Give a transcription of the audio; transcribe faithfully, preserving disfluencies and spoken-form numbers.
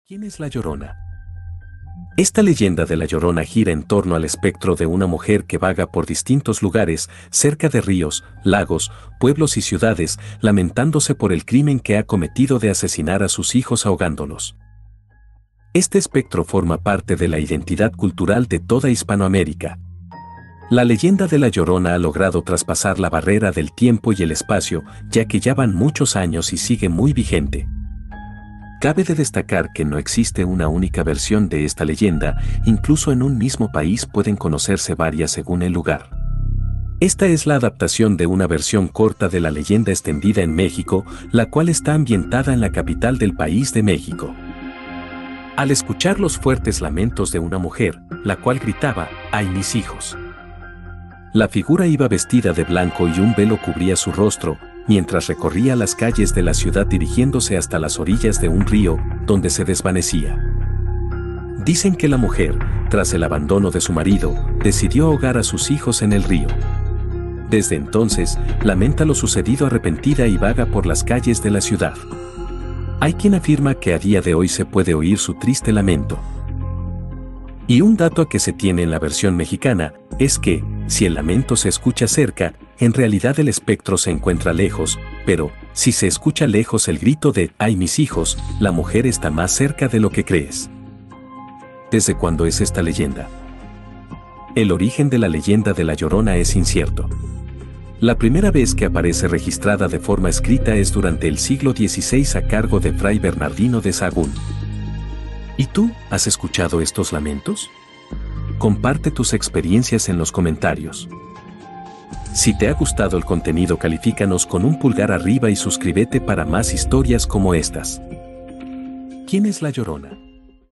¿Quién es la Llorona? Esta leyenda de la Llorona gira en torno al espectro de una mujer que vaga por distintos lugares, cerca de ríos, lagos, pueblos y ciudades, lamentándose por el crimen que ha cometido de asesinar a sus hijos ahogándolos. Este espectro forma parte de la identidad cultural de toda Hispanoamérica. La leyenda de la Llorona ha logrado traspasar la barrera del tiempo y el espacio, ya que ya van muchos años y sigue muy vigente. Cabe de destacar que no existe una única versión de esta leyenda, incluso en un mismo país pueden conocerse varias según el lugar. Esta es la adaptación de una versión corta de la leyenda extendida en México, la cual está ambientada en la capital del país de México. Al escuchar los fuertes lamentos de una mujer, la cual gritaba, ¡ay mis hijos! La figura iba vestida de blanco y un velo cubría su rostro, mientras recorría las calles de la ciudad dirigiéndose hasta las orillas de un río, donde se desvanecía. Dicen que la mujer, tras el abandono de su marido, decidió ahogar a sus hijos en el río. Desde entonces, lamenta lo sucedido arrepentida y vaga por las calles de la ciudad. Hay quien afirma que a día de hoy se puede oír su triste lamento. Y un dato que se tiene en la versión mexicana es que, si el lamento se escucha cerca, en realidad el espectro se encuentra lejos, pero, si se escucha lejos el grito de ¡ay mis hijos!, la mujer está más cerca de lo que crees. ¿Desde cuándo es esta leyenda? El origen de la leyenda de la Llorona es incierto. La primera vez que aparece registrada de forma escrita es durante el siglo dieciséis a cargo de Fray Bernardino de Sahagún. ¿Y tú, has escuchado estos lamentos? Comparte tus experiencias en los comentarios. Si te ha gustado el contenido, califícanos con un pulgar arriba y suscríbete para más historias como estas. ¿Quién es la Llorona?